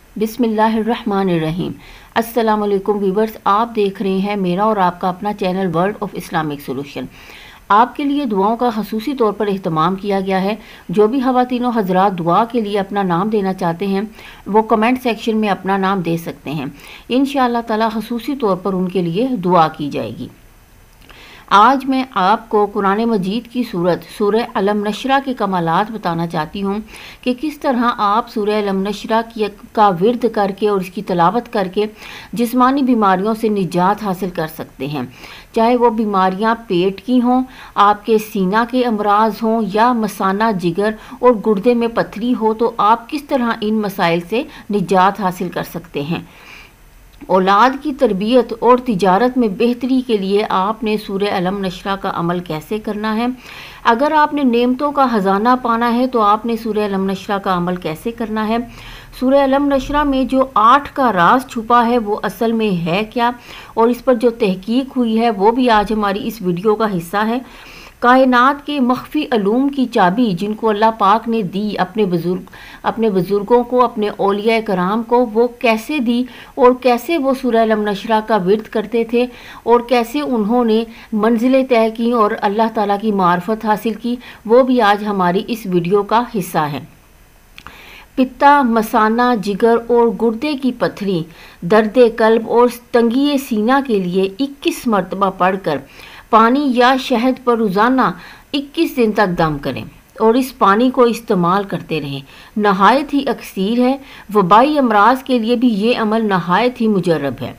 बिस्मिल्लाहिर्रहमानिर्रहीम। अस्सलाम वालेकुम व्यूवर्स, आप देख रहे हैं मेरा और आपका अपना channel world of Islamic solution. आपके लिए दुआओं का खसूसी तौर पर एहतमाम किया गया है। जो भी ख़वातीनो हज़रात दुआ के लिए अपना नाम देना चाहते हैं वो कमेंट सेक्शन में अपना नाम दे सकते हैं। इंशाअल्लाह ताला खसूसी तौर पर उनके लिए दुआ की जाएगी। आज मैं आपको कुरान मजीद की सूरह अलम नशरा के कमालात बताना चाहती हूँ कि किस तरह आप सूरह अलम नशरा का विर्द करके और इसकी तलावत करके जिस्मानी बीमारियों से निजात हासिल कर सकते हैं। चाहे वो बीमारियाँ पेट की हों, आपके सीना के अमराज हों या मसाना, जिगर और गुर्दे में पथरी हो, तो आप किस तरह इन मसाइल से निजात हासिल कर सकते हैं। औलाद की तरबियत और तिजारत में बेहतरी के लिए आपने सूरह अलम नशरा का अमल कैसे करना है। अगर आपने नेमतों का ख़जाना पाना है तो आपने सूरह अलम नशरा का अमल कैसे करना है। सूरह अलम नशरा में जो 8 का राज छुपा है वो असल में है क्या, और इस पर जो तहकीक हुई है वो भी आज हमारी इस वीडियो का हिस्सा है। कायनात के मख्फी अलूम की चाबी जिनको अल्लाह पाक ने दी अपने बुज़ुर्गों को, अपने औलिया कराम को, वो कैसे दी और कैसे वो सूरह अलम नशरा का विर्द करते थे और कैसे उन्होंने मंजिलें तय की और अल्लाह ताला की मार्फत हासिल की, वो भी आज हमारी इस वीडियो का हिस्सा है। पित्ता, मसाना, जिगर और गुर्दे की पथरी, दर्द कल्ब और तंगी सीना के लिए 21 मरतबा पढ़कर पानी या शहद पर रोज़ाना 21 दिन तक दम करें और इस पानी को इस्तेमाल करते रहें। नहायत ही अक्सीर है। वबाई अमराज के लिए भी ये अमल नहायत ही मुजर्रब है।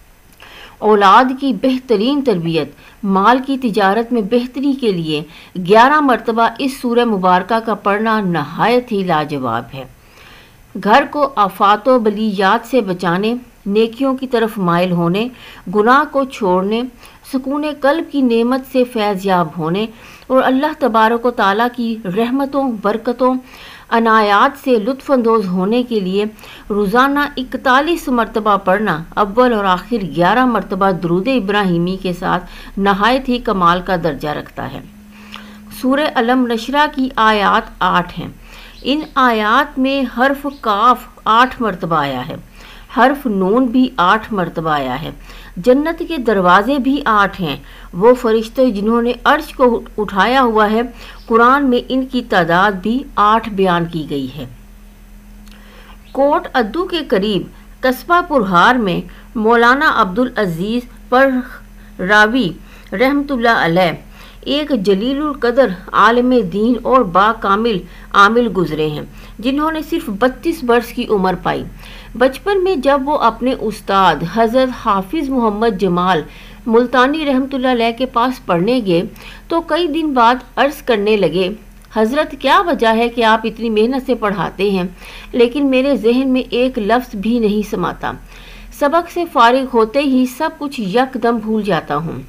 औलाद की बेहतरीन तरबियत, माल की तिजारत में बेहतरी के लिए 11 मरतबा इस सूरह मुबारका का पढ़ना नहायत ही लाजवाब है। घर को आफात व बलियात से बचाने, नेकियों की तरफ माइल होने, गुनाह को छोड़ने, सुकून कल्ब की नेमत से फैज़याब होने और अल्लाह तबारक व तआला की रहमतों, बरकतों, अनायात से लुत्फ़अंदोज़ होने के लिए रोज़ाना 41 मरतबा पढ़ना अव्वल और आखिर 11 मरतबा दुरूद इब्राहिमी के साथ नहायत ही कमाल का दर्जा रखता है। सूरह अलम नशरा की आयात 8 हैं। इन आयात में हर्फ काफ 8 मरतबा आया है, हर्फ नून भी 8 मरतबा आया है। जन्नत के दरवाजे भी 8 हैं। वो फरिश्ते जिन्होंने अर्श को उठाया हुआ है, कुरान में इनकी तादाद भी 8 बयान की गई है। कोट अद्दू के करीब कस्बा पुरहार में मौलाना अब्दुल अजीज़ पर रावी रहमतुल्लाह अलैह एक जलीलुल कदर आलिम दीन और बाकामिल आमिल गुजरे हैं, जिन्होंने सिर्फ 32 वर्ष की उम्र पाई। बचपन में जब वो अपने उस्ताद हज़रत हाफिज़ मोहम्मद जमाल मुल्तानी रहमतुल्लाह अलैह के पास पढ़ने गए तो कई दिन बाद अर्ज़ करने लगे, हज़रत क्या वजह है कि आप इतनी मेहनत से पढ़ाते हैं लेकिन मेरे जहन में एक लफ्ज़ भी नहीं समाता। सबक से फारिग होते ही सब कुछ यकदम भूल जाता हूँ।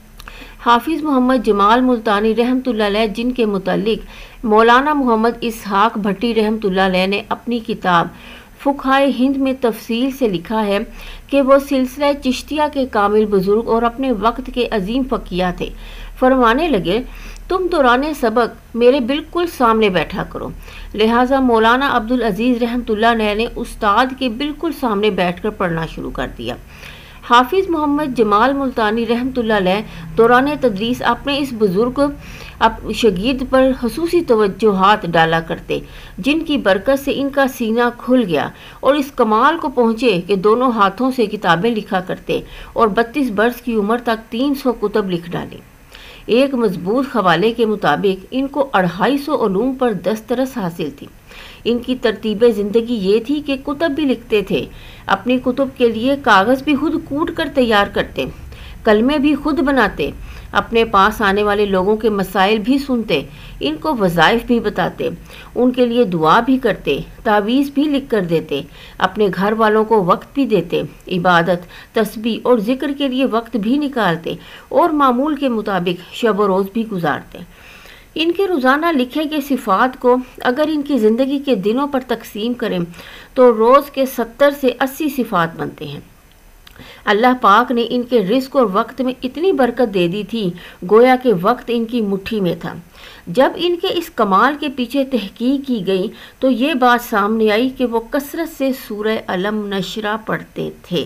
हाफिज़ मोहम्मद जमाल मुल्तानी रहमतुल्लाह अलैह, जिनके मुतालिक मौलाना मोहम्मद इसहाक भट्टी रहमतुल्लाह अलैह ने अपनी किताब फुक़हाए हिंद में तफसील से लिखा है कि वो सिलसिला चिश्तिया के कामिल बुजुर्ग और अपने वक्त के अजीम फ़कीह थे। फरमाने लगे, तुम दौरान सबक मेरे बिल्कुल सामने बैठा करो। लिहाजा मौलाना अब्दुल अजीज़ रहमतुल्लाह अलैह ने उस्ताद के बिल्कुल सामने बैठकर पढ़ना शुरू कर दिया। हाफिज़ मोहम्मद जमाल मुल्तानी रहमतुल्लाह अलैह दौरान तदरीस अपने इस बुज़ुर्ग शगीर्द पर ख़ुसूसी तवज्जुहात डाला करते, जिनकी बरकत से इनका सीना खुल गया और इस कमाल को पहुँचे कि दोनों हाथों से किताबें लिखा करते और 32 वर्ष की उम्र तक 300 कुतब लिख डाले। एक मजबूत हवाले के मुताबिक इनको 250 उलूम पर दस्तरस हासिल थी। इनकी तरतीब ज़िंदगी ये थी कि कुतब भी लिखते थे, अपनी कुतब के लिए कागज़ भी खुद कूट कर तैयार करते, कलमे भी खुद बनाते, अपने पास आने वाले लोगों के मसाइल भी सुनते, इनको वज़ाइफ भी बताते, उनके लिए दुआ भी करते, तावीज़ भी लिख कर देते, अपने घर वालों को वक्त भी देते, इबादत, तस्बीह और ज़िक्र के लिए वक्त भी निकालते और मामूल के मुताबिक शब व रोज़ भी गुजारते। इनके रोज़ाना लिखे गए सिफ़ात को अगर इनकी ज़िंदगी के दिनों पर तकसीम करें तो रोज़ के 70 से 80 सिफ़ात बनते हैं। अल्लाह पाक ने इनके रिस्क और वक्त में इतनी बरकत दे दी थी, गोया कि वक्त इनकी मुट्ठी में था। जब इनके इस कमाल के पीछे तहकीक की गई तो ये बात सामने आई कि वो कसरत से सूरह अलम नशरा पढ़ते थे।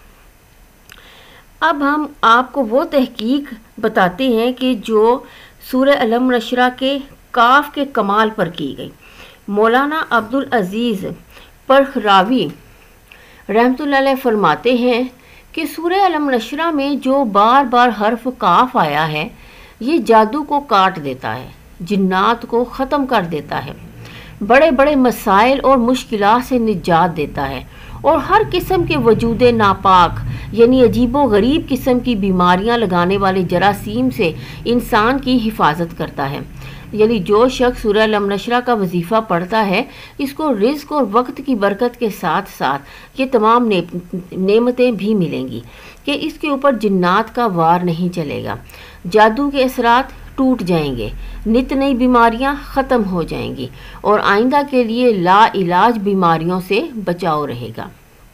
अब हम आपको वो तहकीक बताते हैं कि जो सूरह अलम नशरा के काफ के कमाल पर की गई। मौलाना अब्दुल अजीज़ परखरावी रहमतुल्लाह अलैह फरमाते हैं कि सूरह अलम नशरा में जो बार बार हर्फ काफ आया है, ये जादू को काट देता है, जिन्नात को ख़त्म कर देता है, बड़े बड़े मसाइल और मुश्किलात से निजात देता है और हर किस्म के वजूद नापाक यानी अजीबो गरीब किस्म की बीमारियां लगाने वाले जरासीम से इंसान की हिफाजत करता है। यानी जो शख्स सूरह अलम नशरा का वजीफ़ा पढ़ता है, इसको रिज़्क और वक्त की बरकत के साथ साथ ये तमाम नेमतें भी मिलेंगी कि इसके ऊपर जिन्नात का वार नहीं चलेगा, जादू के असरात टूट जाएंगे, नित नई बीमारियां ख़त्म हो जाएंगी और आइंदा के लिए ला इलाज बीमारियों से बचाव रहेगा।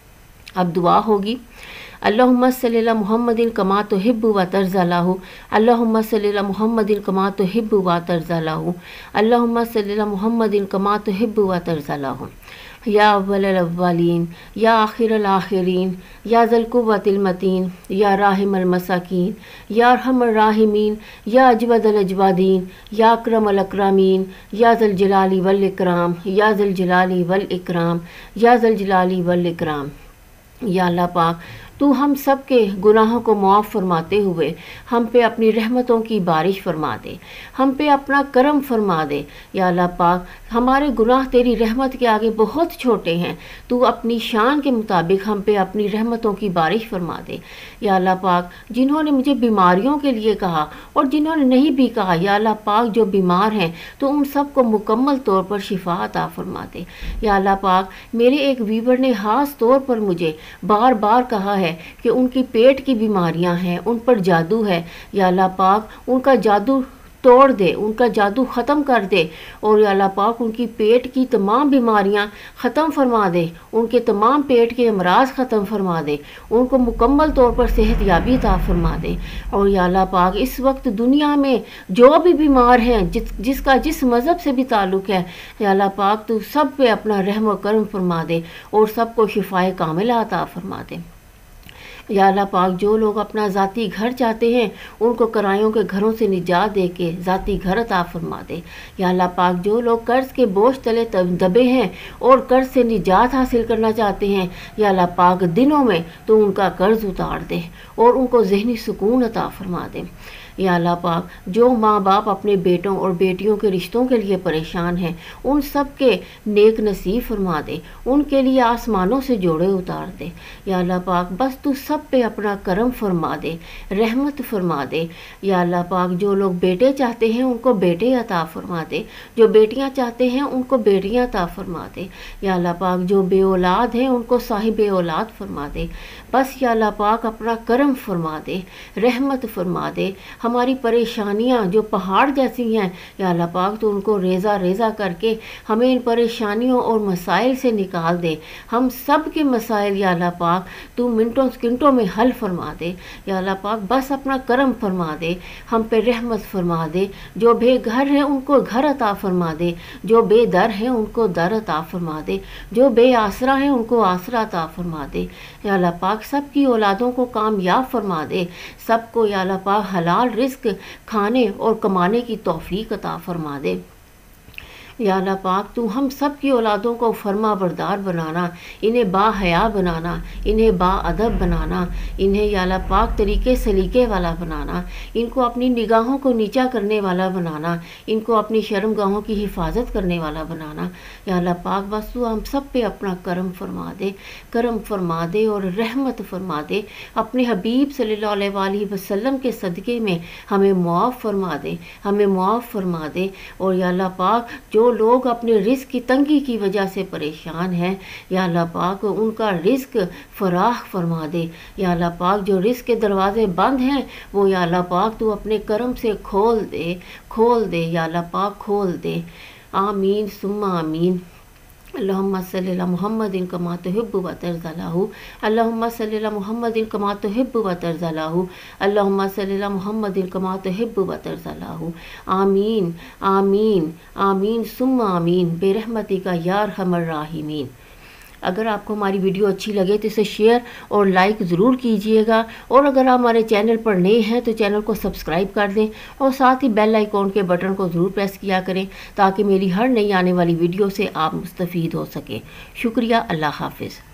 अब दुआ होगी। अल्लाहुम्मा सल्ली अला मुहम्मदिन कमा तुहिब्बु व तर्ज़ालहु, अल्लाहुम्मा सल्ली अला मुहम्मदिन कमा तुहिब्बु व तर्ज़ालहु, अल्लाहुम्मा सल्ली अला मुहम्मदिन कमा तुहिब्बु व तर्ज़ालहु। या अव्वलल अव्वलीन, या आखिरल आखिरीन, या ज़ल कुव्वतिल मतीन, या राहिमल मसाकीन, या अरहमर राहिमीन, या अजवदल अजवादीन, या अकरमल अकरामीन, या ज़ल जलाली वल इकराम, या ज़ल जलाली वल इकराम, या ज़ल जलाली वल इकराम। या अल्लाह पाक, तू हम सब के गुनाहों को मुआफ़ फरमाते हुए हम पे अपनी रहमतों की बारिश फरमा दे, हम पे अपना करम फरमा दे। या अल्लाह पाक, हमारे गुनाह तेरी रहमत के आगे बहुत छोटे हैं, तू अपनी शान के मुताबिक हम पे अपनी रहमतों की बारिश फरमा दे। या अल्लाह पाक, जिन्होंने मुझे बीमारियों के लिए कहा और जिन्होंने नहीं भी कहा, या अल्लाह पाक जो बीमार हैं तो उन सब को मुकम्मल तौर पर शिफा अता फरमा दे। या अल्लाह पाक, मेरे एक वीवर ने ख़ास तौर पर मुझे बार बार कहा है कि उनकी पेट की बीमारियां हैं, उन पर जादू है। या अल्लाह पाक, उनका जादू तोड़ दे, उनका जादू ख़त्म कर दे और या अल्लाह पाक उनकी पेट की तमाम बीमारियां ख़त्म फरमा दे, उनके तमाम पेट के अमराज ख़त्म फरमा दे, उनको मुकम्मल तौर पर सेहत याबी अता फरमा दे। और या अल्लाह पाक, इस वक्त दुनिया में जो भी बीमार हैं, जिसका जिस मज़हब से भी ताल्लुक़ है, या अल्लाह पाक तू सब पे अपना रहम व करम फरमा दे और सबको शिफाए कामिला अता फरमा दे। या अल्लाह पाक, जो लोग अपना ज़ाती घर चाहते हैं उनको किरायों के घरों से निजात दे के ज़ाती घर अता फरमा दे। या अल्लाह पाक, जो लोग कर्ज़ के बोझ तले दबे हैं और कर्ज़ से निजात हासिल करना चाहते हैं, या अल्लाह पाक दिनों में तो उनका कर्ज़ उतार दे और उनको ज़हनी सुकून अता फरमा दे। या अल्लाह पाक, जो माँ बाप अपने बेटों और बेटियों के रिश्तों के लिए परेशान हैं, उन सब के नेक नसीब फरमा दे, उनके लिए आसमानों से जोड़े उतार दे। या अल्लाह पाक, बस तू सब पे अपना करम फरमा दे, रहमत फरमा दे। या अल्लाह पाक, जो लोग बेटे चाहते हैं उनको बेटे अता फरमा दे, जो बेटियां चाहते हैं उनको बेटियां अता फरमा दे। या अल्लाह पाक, जो बे औलाद हैं उनको साहिब औलाद फरमा दे। बस या अल्लाह पाक, अपना करम फरमा दे, रहमत फरमा दे। हमारी परेशानियां जो पहाड़ जैसी हैं, या अल्लाह पाक तो उनको रेज़ा रेज़ा करके हमें इन परेशानियों और मसाइल से निकाल दे। हम सब के मसाइल या अल्लाह पाक तू मिनटों सेकंडों में हल फरमा दे। या अल्लाह पाक, बस अपना करम फरमा दे, हम पे रहमत फरमा दे। जो बेघर हैं उनको घर अता फरमा दे, जो बेदर हैं उनको दर अता फरमा दे, जो बेआसरा हैं उनको आसरा अता फरमा दे। या अल्लाह पाक, सबकी औलादों को कामयाब फरमा दे, सबको या अल्लाह पाक हलाल रिस्क खाने और कमाने की तौफीक अता फरमा दे। या अल्लाह पाक, तू हम सब की औलादों को फरमा बरदार बनाना, इन्हें बाहया बनाना, इन्हें बाअदब बनाना, इन्हें या अल्लाह पाक तरीके सलीके वाला बनाना, इनको अपनी निगाहों को नीचा करने वाला बनाना, इनको अपनी शर्मगाहों की हिफाजत करने वाला बनाना। या अल्लाह पाक, बस तू हम सब पे अपना करम फरमा दे, करम फरमा दे और रहमत फरमा दे। अपने हबीब सल्लल्लाहु अलैहि वसल्लम के सदक़े में हमें मुआफ़ फरमा दे, हमें मुआफ़ फरमा दे। और या अल्लाह पाक, जो लोग अपने रिस्क की तंगी की वजह से परेशान हैं, या अल्लाह पाक उनका रिस्क फराख फरमा दे। या अल्लाह पाक, जो रिस्क के दरवाजे बंद हैं वो या अल्लाह पाक तू अपने करम से खोल दे, खोल दे। या अल्लाह पाक खोल दे। आमीन सुम्मा आमीन। अल्लाहुम्मा सल्ली अला मुहम्मदिन कमा तुहिब्बु व तर्ज़ाहु, अल्लाहुम्मा सल्ली अला मुहम्मदिन कमा तुहिब्बु व तर्ज़ाहु, अल्लाहुम्मा सल्ली अला मुहम्मदिन कमा तुहिब्बु व तर्ज़ाहु। आमीन आमीन आमीन सुम्मा आमीन बेरहमतिका या अरहमर राहिमीन। अगर आपको हमारी वीडियो अच्छी लगे तो इसे शेयर और लाइक ज़रूर कीजिएगा, और अगर आप हमारे चैनल पर नए हैं तो चैनल को सब्सक्राइब कर दें और साथ ही बेल आइकॉन के बटन को ज़रूर प्रेस किया करें ताकि मेरी हर नई आने वाली वीडियो से आप मुस्तफ़ीद हो सकें। शुक्रिया। अल्लाह हाफ़िज़।